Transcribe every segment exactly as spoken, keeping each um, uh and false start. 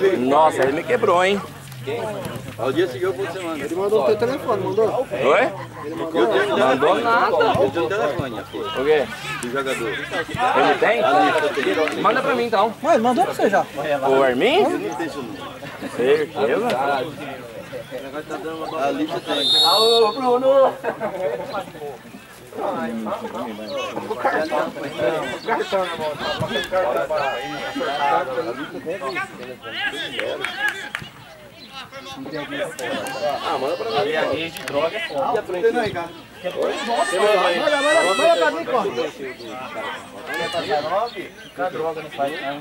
Nossa, ele me quebrou, hein? Ao dia seguinte eu vou semana. Ele mandou o teu telefone, mandou? Oi? Ele mandou. Mandou nada. Eu tenho um telefone aqui, O quê? do jogador. Ele tem? Manda pra mim então. Mas mandou pra você já. O Armin? Não tem isso não. Certeza? A lista tem. Alô, Bruno! O cartão na mão. O cartão para. Ah, manda pra mim. Ali a rede de droga é foda. Tem aí, cara. Manda, manda, manda pra mim, corre. Fica droga, não faz não.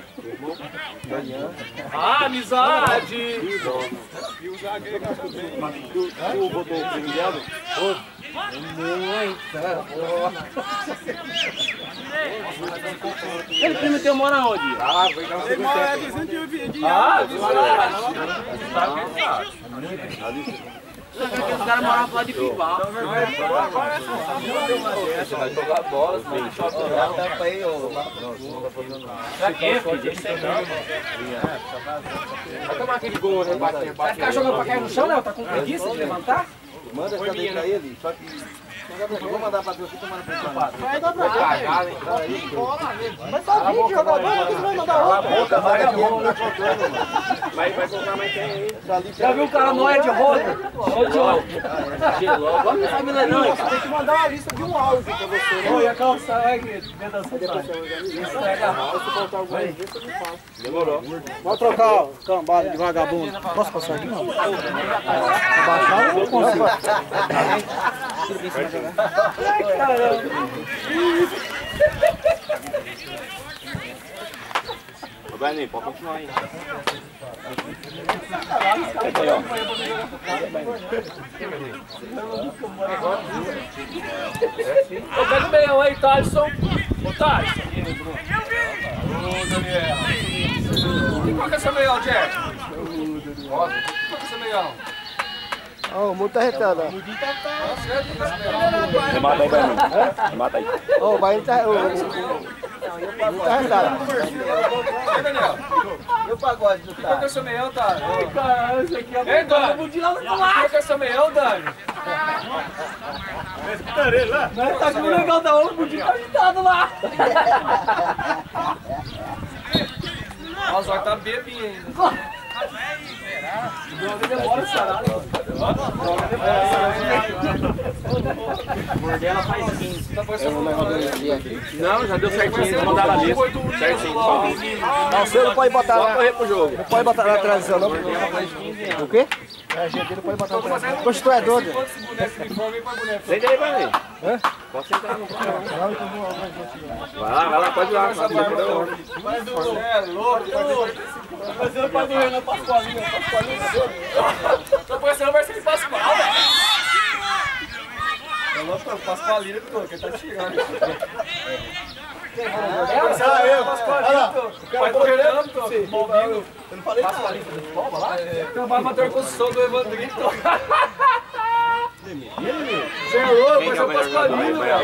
Ah, amizade! E o zagueiro que tu botou o primeiro? Ele primo teu mora onde? Ah, vai dar um segundo tempo. Ah, os caras moravam lá de Pimbal. Você vai jogar bola, filho. Tampa aí, ô. Pra quê, filho? Vai tomar aquele gol, rebate, Vai rebate. ficar jogando pra cair no chão, né? Tá com preguiça de levantar? Manda essa daí pra ele, só que... Vou mandar pra tu aqui, tomando pra ele. Vai dar pra cá. Cagar, hein? Mas tá vinte jogador, por que você vai mandar outro? Boca, vai aqui, não tá contando, mano. Vai, vai colocar mais quem aí? Já viu o cara nóia de roda? Show de roda. Vamos família não, você tem que mandar uma lista de um áudio pra você. Né? Oi, a calça é dentro da sua casa. Isso pega a mão. Se faltar alguma vez, você não faz. Demorou. Vamos trocar o cambada de vagabundo. Posso passar aqui, não? Abaixar eu não consigo. Caramba. Ô, Berninho, pode continuar aí. Ô, pega o meião aí, Thaleson. Ô, Thaleson. Ô, Daniel. E qual que é seu meião, Jack? Qual que é seu meião? Ó, o mundo tá retado, ó. Remata aí, Berninho. Remata aí. Ó, o Bahia tá... O mundo tá retado. Ei, Daniel. E o pagode do Qual que é seu meião, Thaleson? Caramba, isso aqui é... Ei, Dani. Qual que é seu meião, Dani? Mas tá com o legal da outra, o budinho tá agitado lá. Nossa, vai tá bebinho ainda. Droga demora sarado. Mordela faz quinze. Não, já deu certinho. Vou mandar na lista. Certinho. Não, você não pode botar Só na... correr pro jogo. Não pode botar na transição, não. Mordela faz quinze anos. O quê? A gente não pode botar na transição. Poxa, tu é doido. Senta aí pra mim. Hã? Pode sentar no chão. Não, então vou... Vai lá, vai lá, pode ir lá. É louco, tá fazendo pra doer na Pascoalinha, Pascoalinha. Tô parecendo vai ser Pascoal, velho. É louco, Pascoalinha, que ele tá tirando. É eu, Pascoalinha. Vai correndo, tô. Malvinho. Eu não falei nada. Acabar a matar construção do Evandrito. Você é louco, Quem que é o melhor jogador aí, velho?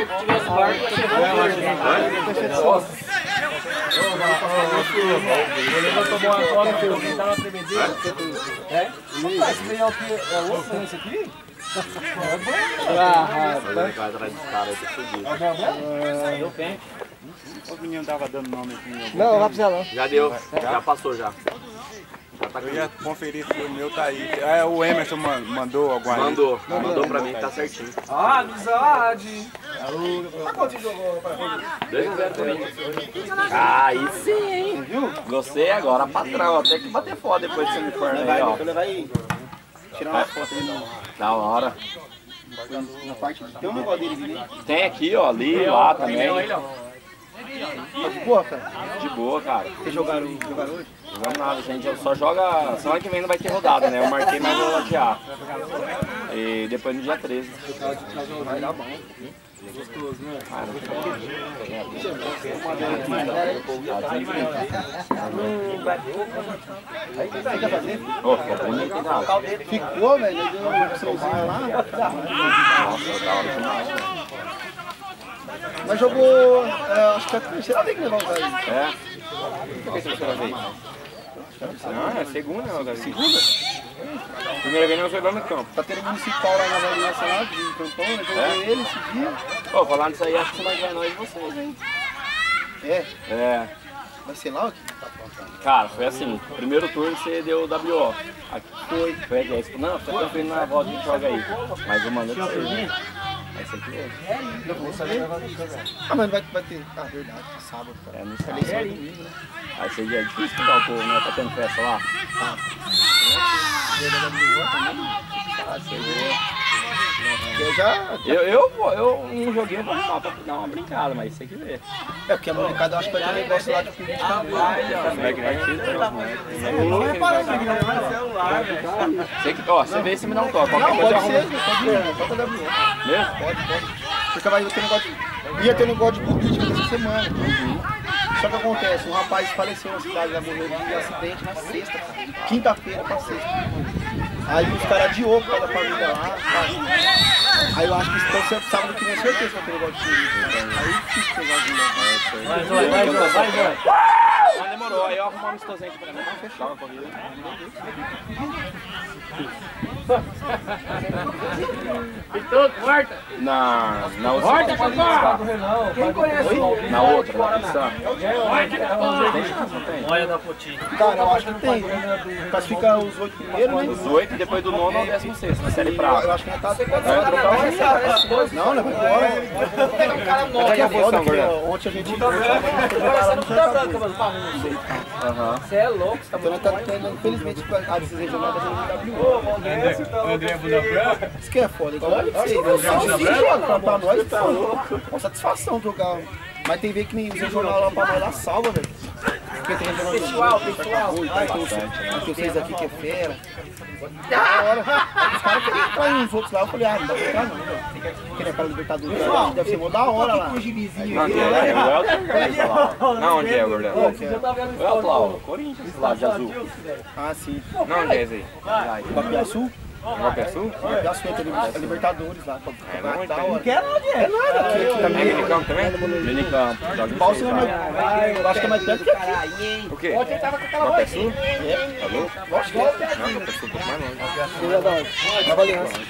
Esse meio aqui é outro, esse aqui? Ah, vai atrás dos caras aí, tô fudido. Eu tenho. O menino tava dando nome aqui. Não, não vai precisar não. Já deu, já passou já. Já tá Eu ia conferir se o meu tá aí. É, o Emerson man- mandou alguma aí. Mandou, mandou pra mim, tá certinho. Ah, amizade. dois a zero também. Aí sim, hein? Viu? Gostei agora, patrão. Até que bater foda depois desse uniforme aí, ó. Vai tirar uma foto aí, não. Da hora. Na parte... Tem um negócio dele ali. Tem aqui, ó, ali, lá também. Boa, cara. De boa, cara. Vocês jogaram, jogaram hoje? Não jogamos nada, gente. Só joga. Semana que vem não vai ter rodada, né? Eu marquei, mas vou latear. E depois no dia treze. Vai dar bom. Gostoso, né? Ah, não Aí o que você quer fazer? Ô, ficou bonito, hein, cara? Ficou, velho. Ele deu um solzinho lá. Nossa, da hora demais, né? Mas jogou. É, acho que é a terceira vez que levou o cara. É? Por que você vai ver? Não, é segunda, não, Davi. Segunda? Primeira vez nós foi lá no campo. Tá tendo municipal lá na variação lá de Campão, né? Eu É? vi ele esse dia. Ô, falando isso aí, acho que você vai ganhar nós e vocês, hein? É, É. vai ser lá? Cara, foi assim, primeiro turno você deu o W O. Aqui foi, foi a Jéssica. Não, você tá vendo na volta que joga aí. Mas eu mando pra você. Aí você que é. Não vou saber. Ah, mas vai, vai ter. Ah, verdade, sábado. É, não Eleição sei. é domingo, né? Aí você é difícil pegar o povo, né? Tá tendo festa lá. Ah, Ah, você vê. eu já. Eu, eu, vou- eu não joguei pra arrumar pra dar uma brincada, mas você que vê. É, porque a molecada eu acho que vai ter um negócio lá de política também. Vai que vai Você que, ó, você vê se me dá um toque. Qualquer Não, coisa eu pode ser, arrumo. pode ir, toca W O. Mesmo? Pode, pode. Porque vai ter negócio de... Ia ter negócio de política nessa semana. Só que acontece, um rapaz faleceu na cidade, já morreu de acidente na sexta, cara. Quinta-feira pra sexta. Aí os caras adiou por causa da família lá, sabe? Aí eu acho que então, você sábado que nem certeza que vai ter negócio de política. Aí é difícil pegar os moleques. Vai, Zói, vai, Zói, vai, Zói. Mas demorou, aí eu arrumo uma amistosinha aqui pra mim. Vamos fechar uma corrida. Então, quarta. Na, na outra. Quarta, Chapá. Quem conhece? Na outra, na pista. Olha da Poti. Cara, eu acho que tem. Classifica os oito primeiros, né? Os oito e depois do nono ao décimo sexto, na série Eu, prata. eu acho que não tá... Não, não vai embora. Qual que é a posição, Gordão? Ontem a gente... Você não tá branca, mano. Aham. Você é louco, você tá Então nós tá tendo, infelizmente, a desses regionais tá tendo W O. André Bunda Branca? Isso que é foda, igual eu sei, né? Pra, pra nós, tá louco. Uma satisfação jogar. Mas tem vez que nem os regional lá pra nós lá salva, velho. Porque tem regional Pessoal, pessoal. Ai, tem os- tem vocês aqui que é fera. Da hora. Os caras queriam entrar em uns outros lá, eu falei, ah, não dá pra entrar não, velho. Queria para Libertadores, lá, deve ser mó da hora lá. Não, onde é? É o Elton Corinthians lá. Não, onde é, Gordão? O Elton lá, o Corinthians lá de azul. Ah, sim. Não, onde é esse aí? Papiaçu? Guapiaçu? Papiaçu entra a Libertadores lá. É, não, Da então. hora. Quero onde é? Nada. Aqui, aqui É também. minicampo também? Minicampo. Joga em Pau seis você lá. eu acho que é mais perto que aqui. O quê? Guapiaçu? Tá louco? Acho que é. Não, Guapiaçu um pouco mais longe. Seria da hora. Nova Aliança.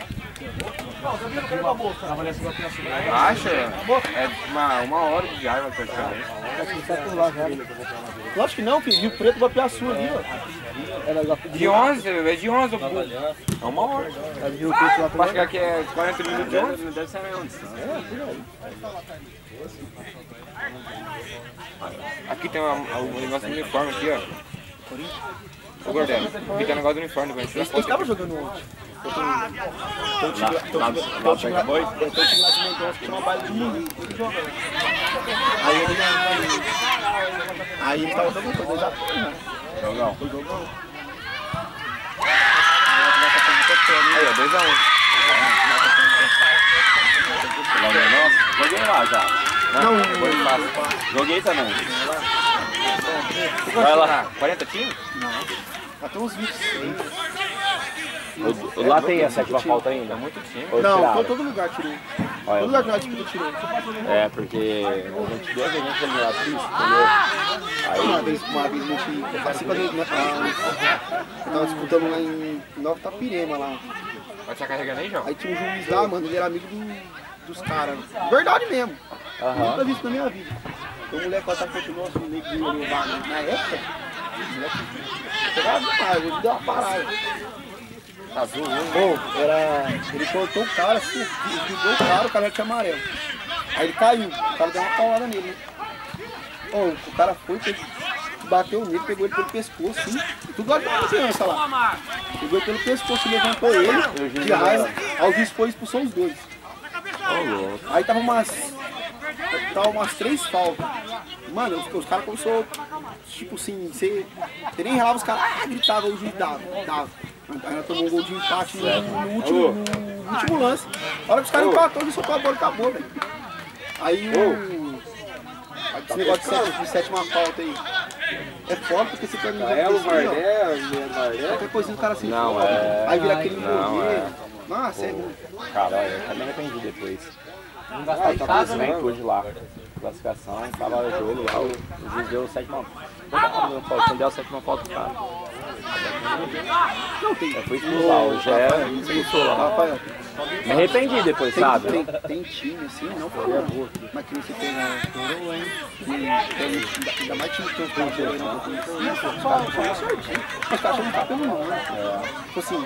Acha? É uma, uma hora de viagem praticamente. Lógico que não, filho. Rio Preto, Papiaçu ali, ó. Era lá De onze, é de onze. É uma hora. Era de Rio Preto lá Pra também. chegar aqui é quarenta minutos de onze, não deve ser a mesma distância. Aqui tem uma, um negócio do uniforme aqui, ó. Ô Gordão, aqui tem um negócio do uniforme, pra gente tirar Eles foto estavam aqui. jogando ontem. Tem um time lá- tem um time lá- Lá- tem um lá- time lá lá- perto do Boi? tem um time lá de Mendonça que chama Baile do Mundo. Ele joga. Aí ele. Aí ele tava jogando coisa já. Jogão. Foi jogão. Aí, ó, dois a um. Nossa, joguei lá já. Não, Foi fácil. Joguei também. Vai lá. quarenta times? até uns vinte e seis. Lá tem a sétima falta ainda? Muito time. Não, todo, todo lugar tirou. Olha. Todo lugar que nós disputa tirou. É, porque a gente deu a gente ali na pista, entendeu? Uma Aí, vez, uma vez a gente. Eu passei pra gente. Eu tava disputando lá em Nova Itapirema lá. vai estar carregando aí, João? Aí tinha um juiz lá, mano, ele era amigo do, dos caras. Verdade mesmo. Nunca vi isso na minha vida. Então o moleque lá tá continuando assim, meio que levar na época. O moleque pegava demais, hoje deu uma parada. Azul, um. Pô, era. Ele cortou o cara, assim, ligou o cara, o cara já tinha amarelo. Aí ele caiu, o cara deu uma paulada nele. Né? Pô, o cara foi, pegou, bateu nele, pegou ele pelo pescoço, assim. Tudo lá de uma criança lá. Pegou ele pelo pescoço, levantou ele, de raiva. Aí o juiz foi e expulsou os dois. Aí tava umas. Tava umas três faltas. Mano, os, os caras começaram, tipo assim, você, você nem relava, os caras ah, gritavam, o juiz dava, dava. Aí ela tomou um gol de empate no, no, último, no último lance. A hora que os caras empatou, ele soltou a bola e acabou, velho. Aí o. Aí esse negócio de, sete, de sétima falta aí. É foda porque você termina É o assim, ó. Vardé, Qualquer coisinha o cara se Não, envolve. é- Aí vira aquele Não, envolver. é. Nossa, é ruim. Cara, eu também arrependi depois. Não gastar em Tá casa, né? juventude lá. classificação, tava o jogo lá, o juiz deu sétima falta. Quem deu a sétima falta pro cara. Não, tem. Eu fui expulsar, o Gé expulsou lá. Rafael, Me arrependi depois, tem, sabe? tem, tem time assim, não foi a boa. Mas que você tem a coroa, hein? Que tem ainda mais time que eu tenho que eu não tenho. Os caras são certinho. Os caras não tá pelo não, né? Tipo assim,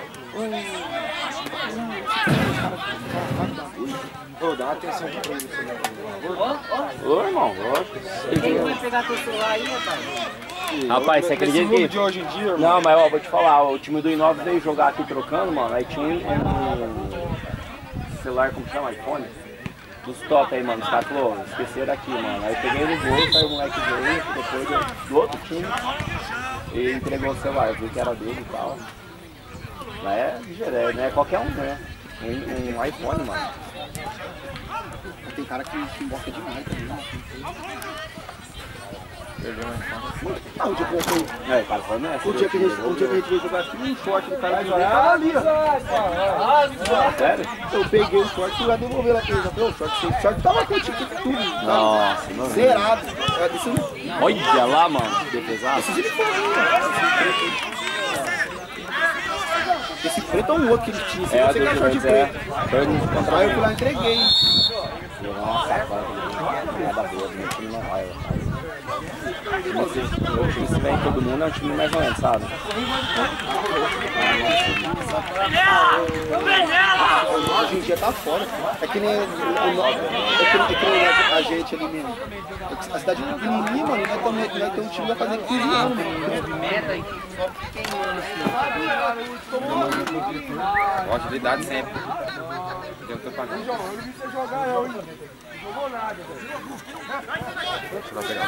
ô, dá uma atenção pra ele, Ô, irmão, lógico. Quem vai pegar teu celular aí, rapaz? Rapaz, você acredita que... de hoje em dia, irmão. Não, mas ó, vou te falar, o time do I nove veio jogar aqui trocando, mano, aí tinha um, um celular, como chama, iPhone, dos top aí, mano, os caras falaram, esqueceram aqui, mano, aí eu peguei no bolso, aí o moleque veio, depois eu, do outro time, e entregou o celular, eu vi que era dele e tal, mas é ligeiro, não é qualquer um, né, um, um iPhone, mano. Tem cara que, que gosta demais também. Ah, o dia que eu fui. É, cara, foi nessa. O dia que a gente, o dia que a gente veio jogar aqui, um short do cara jogar ali, ó. Sério? Eu peguei o short e fui lá devolver lá pra ele. O short, o short tava com tipo tudo. Nossa, não. Zerado. É, desse, Olha lá, mano, que pesado. esse preto é um outro que ele tinha. É, Você que é short é. preto. Foi no contra Aí eu fui lá e entreguei. Nossa, cara, nada boa, meu time não vai. O time se vem todo mundo é um time mais ou menos, sabe? Hoje em dia tá fora. É que nem, é que, é que nem a gente ali mesmo. A cidade é pequenininha, mano, nós temos ter um time que vai fazer quinze anos, mano. Movimenta e só queimando assim. Agilidade sempre. Eu tô pagando. Deixa eu pegar.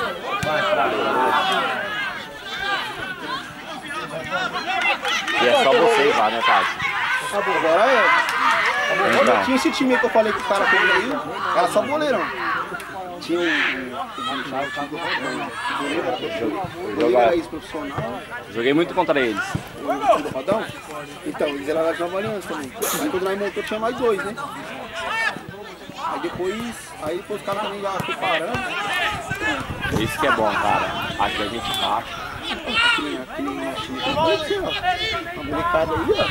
E é só vocês lá, né, Tati? Agora é. Agora tinha esse time aí que eu falei que o cara pegou aí, era só goleirão. Tinha um. Goleiro era ex-profissional. Joguei muito contra eles. O do Rodão. Então, eles eram de Nova Aliança também. Aí quando nós montou tinha mais dois, né? Aí depois, aí depois os caras também já foram parando. Isso que é bom, cara. Aqui a gente baixa. Aqui, aqui na time que eu falei aqui, ó. Uma molecada aí, ó.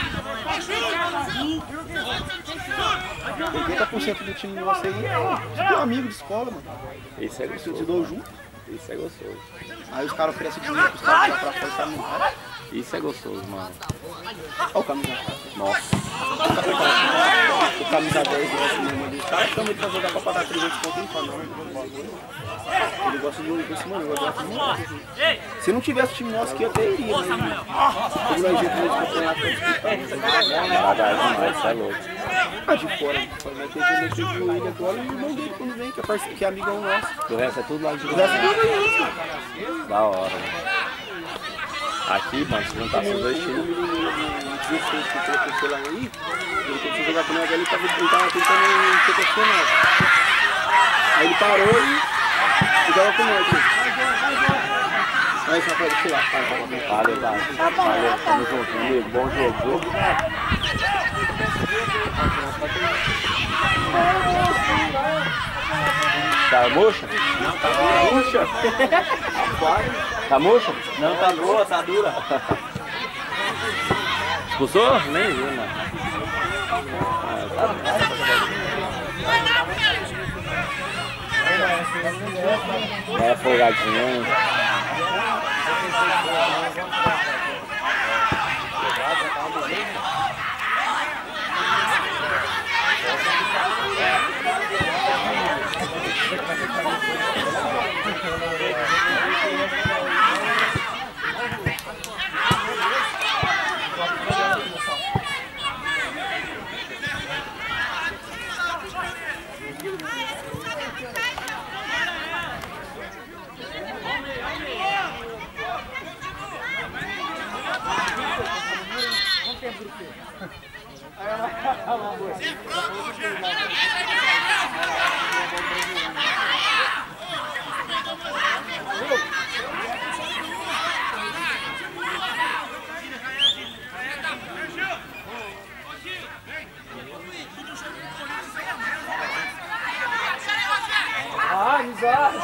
oitenta por cento do time nosso aí é tipo amigo de escola, mano. Isso é Se eu te gostoso. dou junto. Isso é gostoso. Aí os caras oferecem dinheiro pros caras lá pra fora, os caras não vai. Isso é gostoso, mano. Olha o camisa. Nossa. O camisa dez gosta mesmo ali. Os caras chamam ele pra jogar pra pagar trezentos pontos em canal. Ele gosta de jogar com esse mano, eu gosto muito. Se não tivesse time nosso aqui, eu até iria, né? Como nós jeito de campeonato pra disputar. Devagar demais, isso é louco. Ah, de fora, de fora. Mas tem que meter o ele agora e o irmão dele quando vem, que é, parce... que é amigão nosso. O resto é tudo lá de O resto lá. tudo é isso. Da hora, mano. Aqui, mano, se juntar esses dois times. dezesseis que foi pro lá aí, ele começou a jogar com nós, ele tava, ele tava tentando ser profissional. Aí ele parou e, e joga com nós. Aí só pode tirar. Valeu, Tati. Valeu, tamo junto, amigo. Bom jogo, viu? Tá murcha? Não, tá murcha. Tá murcha? Não, tá boa, tá dura. Expulsou? Nem viu, mano. É folgadinho. Ah, amizade!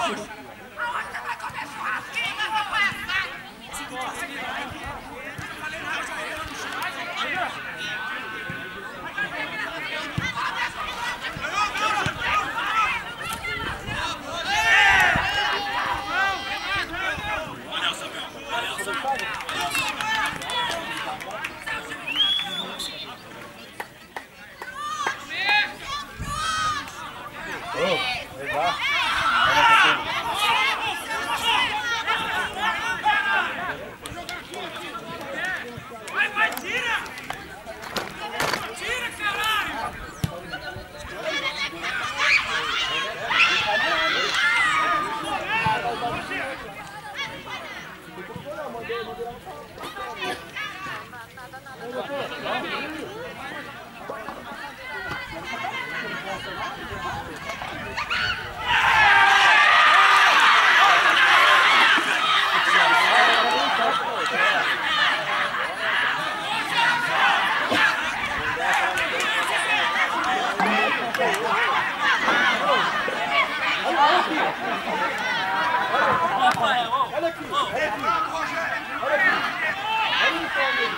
Olha aqui, olha aqui. Olha aqui. Olha o uniforme dele.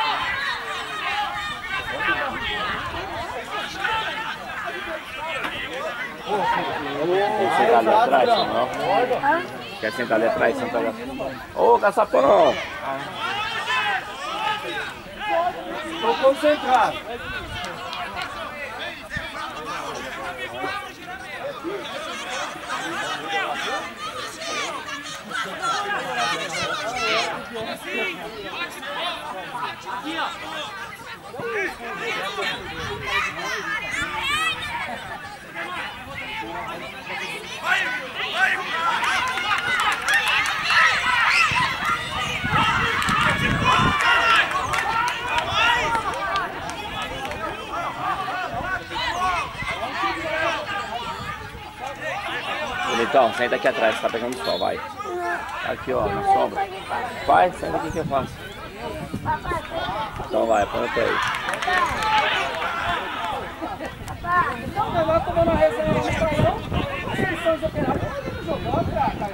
Quer sentar ali atrás, não? Quer sentar ali atrás, senta ali. Ô, caçapão! Tô concentrado. Aqui, ó. Vai, vai. Bonitão, senta aqui atrás, tá pegando sol, vai. Aqui, ó, na sombra. Vai, senta aqui que eu faço. Então vai, põe o pé aí. Então, vai lá tomando a resenha aí pra não. Eles são os operários. Vamos jogar pra Caio.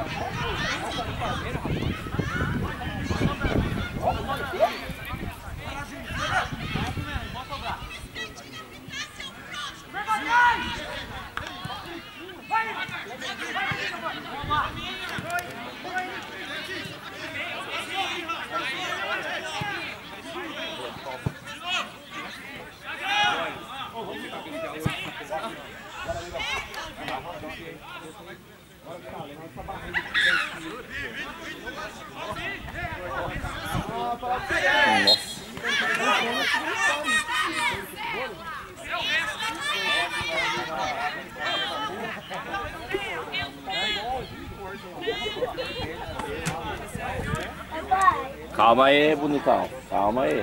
Calma aí, bonitão. Calma aí.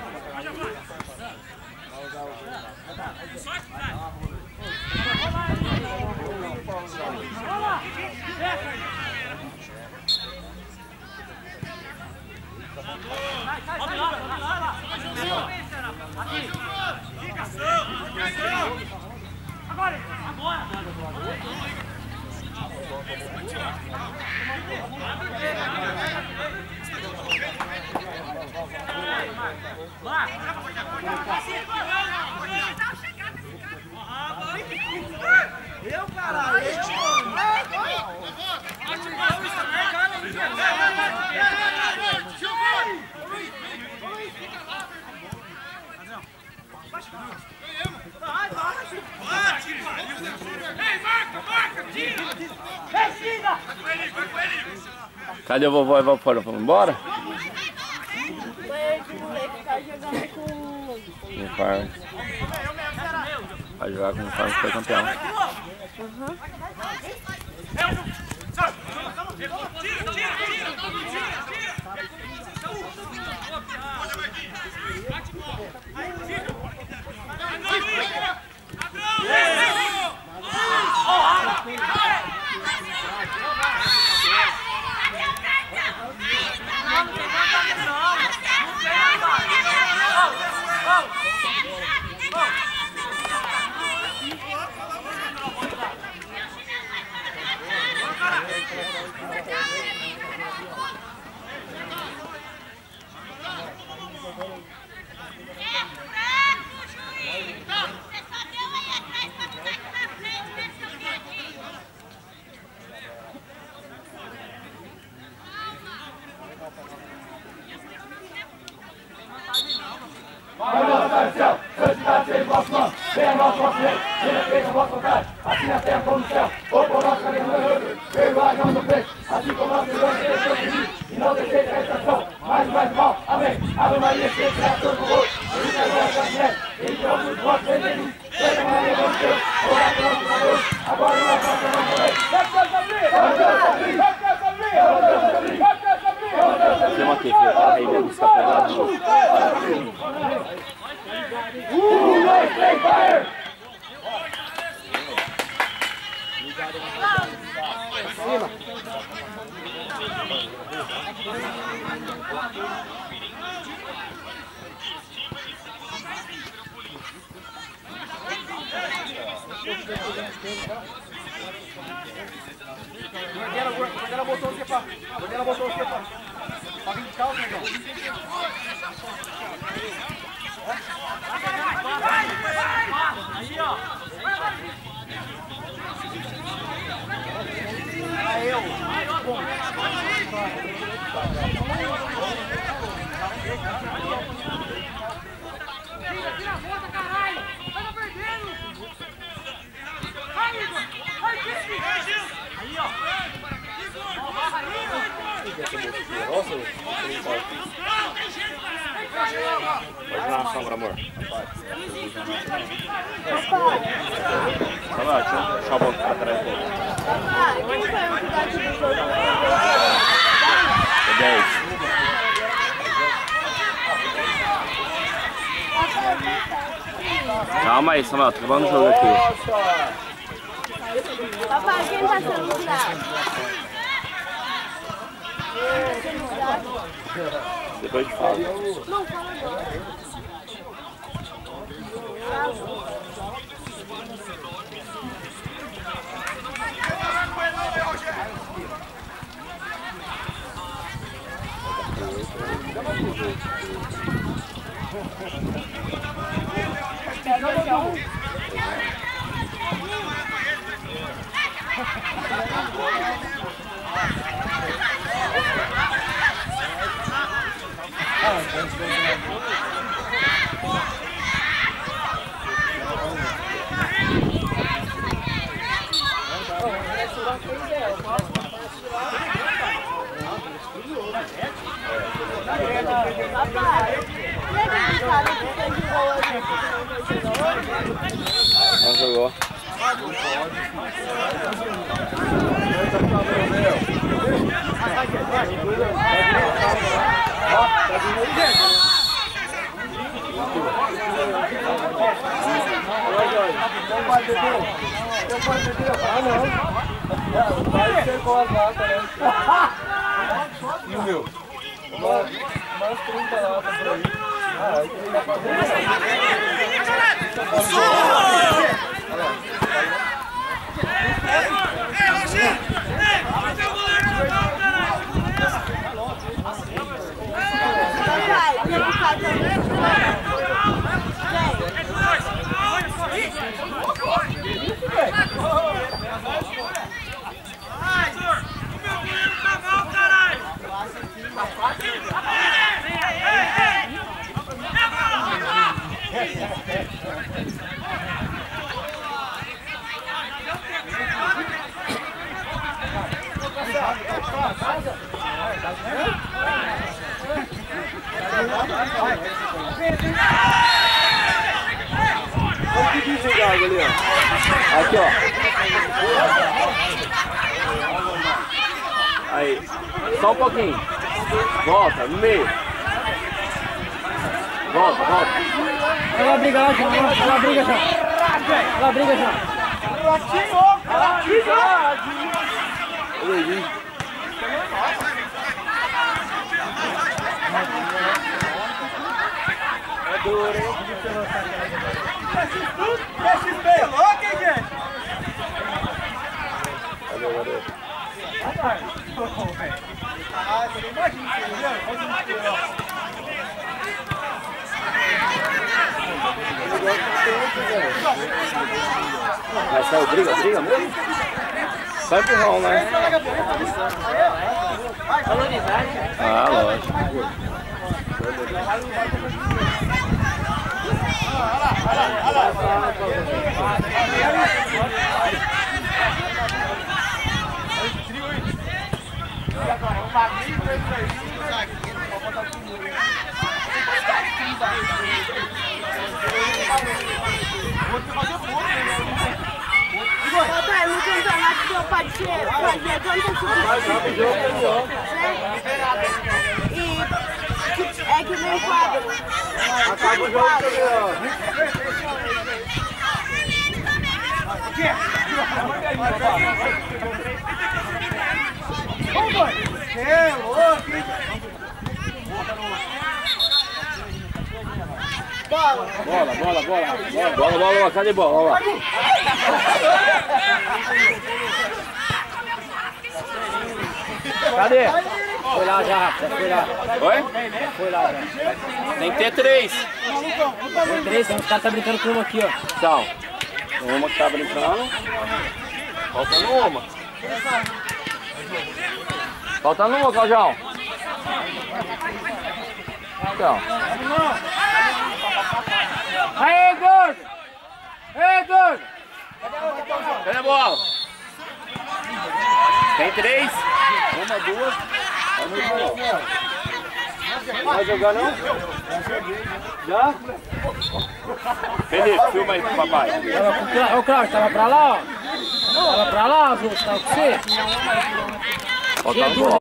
Agora! Agora! Eu, caralho! Cadê o vovó e a vovó? Vamos embora? O moleque tá jogando com... Uniforme. Vai jogar com o uniforme que foi campeão. Uhum. Vai nossa tradição, santidade seja o vosso nome, venha nosso vosso reino, seja feita a vossa vontade, assim na terra como no céu. Ou por nosso caminho no rio, perdoai nosso peito, assim como nós perdoamos os nossos inimigos, e não deixeis a tentação, mas mais mal. Amém. Ave Maria, cheia de graça, Deus convosco, bendita és vós entre as mulheres, bendito é o fruto do vosso ventre, Jesus. Santa Maria, mãe de Deus, rogai por nós pecadores, agora e na nossa morte. Amém. Tem uma aqui, filho. Aí vem buscar pra lá. Um, dois, três, fire! Cima! Quando ela botou você, pá. Tá vindo de calça, João? Aí, ó. Aí eu. Tira a volta, caralho! Tá perdendo! Vai, Igor! Vai, Gil! Aí, ó! Pode dar uma sombra, amor. Papai, Vai lá, deixa eu deixar o banco pra trás. papai, quem foi o que tá aqui do jogo? É dez. Calma aí, Samuel, tô acabando o jogo aqui. Papai, quem tá sendo tirado? Depois eu te falo. Não, fala agora. Não jogou. Ah, não. Vai ser com as latas, né? E o meu? Mais trinta latas por aí. Ah, aí que dá pra Ei, Roger! Ei, vai ter o goleiro no campo, caralho! Papai, quem tá sendo Vai, senhor! O meu goleiro tá mal, caralho! Ei, ei, ei! Olha que desligado ali, ó. Aqui, ó. Aí. Só um pouquinho. Volta, no meio. Volta, volta. Ela briga lá, João. Ela briga já. Ela briga já. Olha aí. É duro, hein? É louco, hein, gente? Valeu, valeu. Ah, você não imagina, entendeu? Mas saiu briga, briga mesmo? Só empurrão, né? Ah, lógico. Papai, no campeonato que eu pode ser, fazer quantas substituições? E é que nem quadro. Acaba o jogo também, ó. É louco, hein? Bola! Bola, bola, bola. Bola, bola, bola, bola. Cadê bola? Olha lá. Cadê? Foi lá já, já foi lá. Oi? Foi lá já. Tem que ter três. Tem três, tem uns caras tá brincando com uma aqui, ó. Então, uma que tá brincando. Faltando uma. Faltando uma, Claudião. Então. Aí, gordo! Ei, gordo! Cadê a bola? Tem três? Uma, duas. Vamos jogar. Vai jogar não? Já? Felipe, filma aí pro papai. Ô, Cláudio, tava pra lá, ó. Tava pra lá, Azul, tava com você? Faltando bola.